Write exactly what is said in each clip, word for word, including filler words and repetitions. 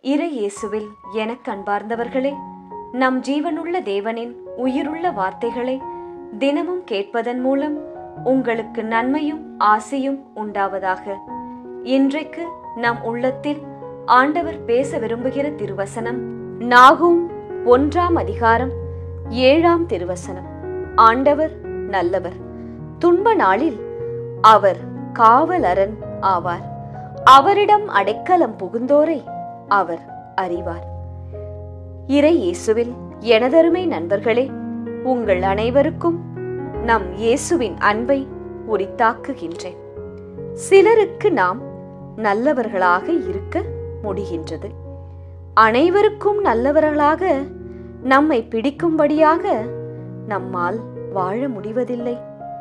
இறை இயேசுவில் எனக் அன்பார்ந்தவர்களே, நம் ஜீவனுள்ள தேவனின் உயிருள்ள வார்த்தைகளை தினமும் கேட்பதன் மூலம் உங்களுக்கு நன்மையும் ஆசையும் உண்டாவதாக. இன்றைக்கு நம் உள்ளத்தில் ஆண்டவர் பேச விரும்புகிற திருவசனம் நாகூம் ஒன்றாம் அதிகாரம் ஏழாம் திருவசனம். ஆண்டவர் நல்லவர், துன்ப நாளில் அவர் காவலரன் ஆவார். அவரிடம் அடைக்கலம் புகுந்தோரை அவர் அறிவார். இறை இயேசுவில் எனதருமை நண்பர்களே, உங்கள் அனைவருக்கும் நம் இயேசுவின் அன்பை உரித்தாக்குகின்றேன். சிலருக்கு நாம் நல்லவர்களாக இருக்க முடிகின்றது. அனைவருக்கும் நல்லவர்களாக நம்மை பிடிக்கும்படியாக நம்மால் வாழ முடிவதில்லை.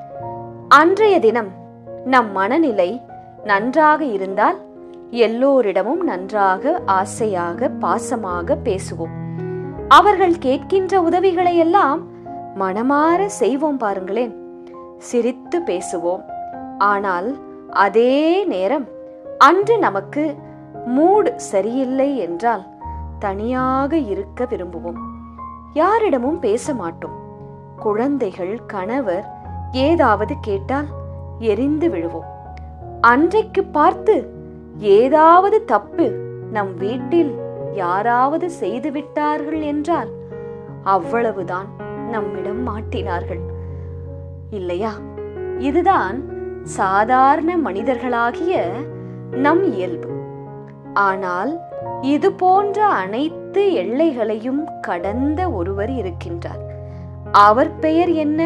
அன்றைய தினம் நம் மனநிலை நன்றாக இருந்தால் எல்லோரிடமும் நன்றாக, ஆசையாக, பாசமாக பேசுவோம். அவர்கள் கேட்கின்ற உதவிகளை எல்லாம் மனமாற செய்வோம். பாருங்களேன், சிரித்து பேசுவோம். ஆனால் அதே நேரம் அன்று நமக்கு மூடு சரியில்லை என்றால் தனியாக இருக்க விரும்புவோம். யாரிடமும் பேச மாட்டோம். குழந்தைகள், கணவர் ஏதாவது கேட்டால் எரிந்து விழுவோம். அன்றைக்கு பார்த்து ஏதாவது தப்பு நம் வீட்டில் யாராவது செய்து விட்டார்கள் என்றால் அவ்வளவுதான், நம்மிடம் மாட்டினார்கள் இல்லையா? இதுதான் சாதாரண மனிதர்களாகிய நம் இயல்பு. ஆனால் இது போன்ற அனைத்து எல்லைகளையும் கடந்த ஒருவர் இருக்கின்றார். அவர் பெயர் என்ன?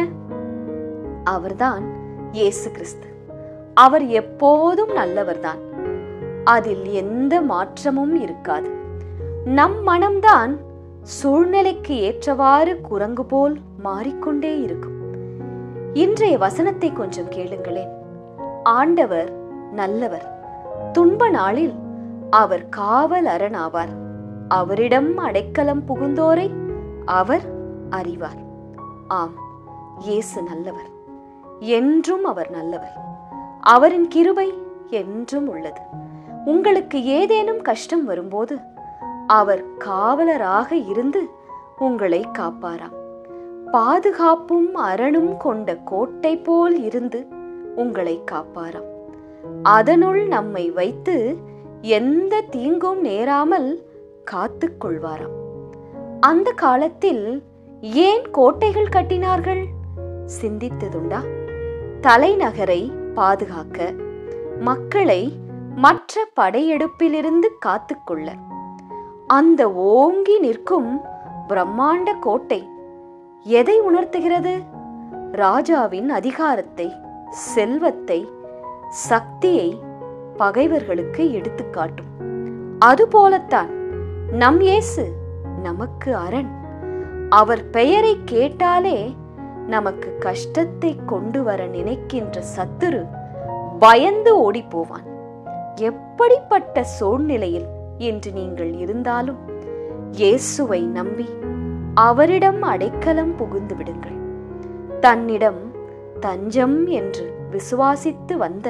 அவர்தான் இயேசு கிறிஸ்து. அவர் எப்போதும் நல்லவர்தான். அதில் எந்த மாற்றமும் இருக்காது. நம் மனம்தான் சூழ்நிலைக்கு ஏற்றவாறு குரங்கு போல் மாறிக்கொண்டே இருக்கும். இன்றைய வசனத்தை கொஞ்சம் கேளுங்களேன். ஆண்டவர் நல்லவர், துன்ப நாளில் அவர் காவல் அரணாவார். அவரிடம் அடைக்கலம் புகுந்தோரை அவர் அறிவார். ஆம், இயேசு நல்லவர், என்றும் அவர் நல்லவர். அவரின் கிருபை என்றும் உள்ளது. உங்களுக்கு ஏதேனும் கஷ்டம் வரும்போது அவர் காவலராக இருந்து உங்களை காப்பாராம். பாதுகாப்பும் அரணும் கொண்ட கோட்டை போல் இருந்து உங்களை காப்பாராம். அதனுள் நம்மை வைத்து எந்த தீங்கும் நேராமல் காத்து கொள்வாராம். அந்த காலத்தில் ஏன் கோட்டைகள் கட்டினார்கள்? சிந்தித்ததுண்டா? தலைநகரை பாதுகாக்க, மக்களை மற்ற படையெடுப்பிலிருந்து காத்துக்கொள்ள. அந்த ஓங்கி நிற்கும் பிரம்மாண்ட கோட்டை எதை உணர்த்துகிறது? ராஜாவின் அதிகாரத்தை, செல்வத்தை, சக்தியை பகைவர்களுக்கு எடுத்துக்காட்டும். அதுபோலத்தான் நம் இயேசு நமக்கு அரண். அவர் பெயரை கேட்டாலே நமக்கு கஷ்டத்தை கொண்டு வர நினைக்கின்ற சத்துரு பயந்து ஓடி போவான். எப்படிப்பட்ட சூழ்நிலையில் இன்று நீங்கள் இருந்தாலும் இயேசுவை நம்பி அவரிடம் அடைக்கலம் புகுந்து விடுங்கள். தன்னிடம் தஞ்சம் என்று விசுவாசித்து வந்த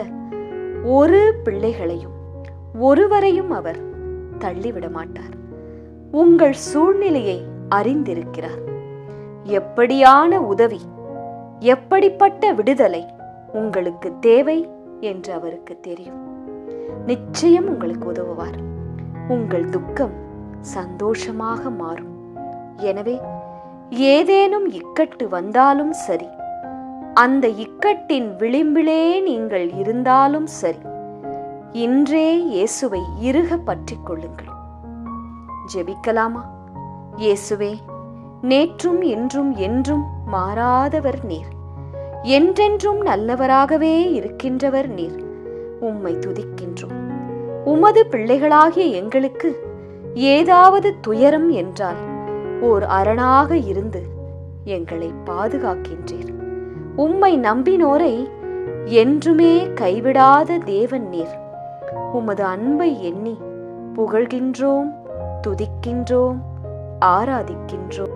ஒரு பிள்ளைகளையும் ஒருவரையும் அவர் தள்ளிவிட மாட்டார். உங்கள் சூழ்நிலையை அறிந்திருக்கிறார். எப்படியான உதவி, எப்படிப்பட்ட விடுதலை உங்களுக்கு தேவை என்று அவருக்கு தெரியும். நிச்சயம் உங்களுக்கு உதவுவார். உங்கள் துக்கம் சந்தோஷமாக மாறும். எனவே ஏதேனும் இக்கட்டு வந்தாலும் சரி, அந்த இக்கட்டின் விளிம்பிலே நீங்கள் இருந்தாலும் சரி, இன்றே இயேசுவை இறுக பற்றிக் கொள்ளுங்கள். ஜெபிக்கலாமா? இயேசுவே, நேற்றும் இன்றும் என்றும் மாறாதவர் நீர். என்றென்றும் நல்லவராகவே இருக்கின்றவர் நீர். உம்மை துதிக்கின்றோம். உமது பிள்ளைகளாகிய எங்களுக்கு ஏதாவது துயரம் என்றால் ஓர் அரணாக இருந்து எங்களை பாதுகாக்கின்றீர். உம்மை நம்பினோரை என்றுமே கைவிடாத தேவன் நீர். உமது அன்பை எண்ணி புகழ்கின்றோம், துதிக்கின்றோம், ஆராதிக்கின்றோம்.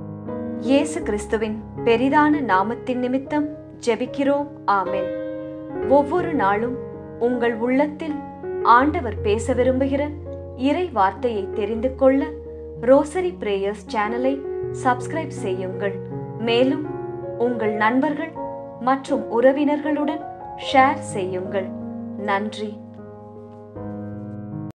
இயேசு கிறிஸ்துவின் பெரிதான நாமத்தின் நிமித்தம் ஜெபிக்கிறோம். ஆமென். ஒவ்வொரு நாளும் உங்கள் உள்ளத்தில் ஆண்டவர் பேச விரும்புகிற இறை வார்த்தையை தெரிந்து கொள்ள ரோசரி பிரேயர்ஸ் சேனலை சப்ஸ்கிரைப் செய்யுங்கள். மேலும் உங்கள் நண்பர்கள் மற்றும் உறவினர்களுடன் ஷேர் செய்யுங்கள். நன்றி.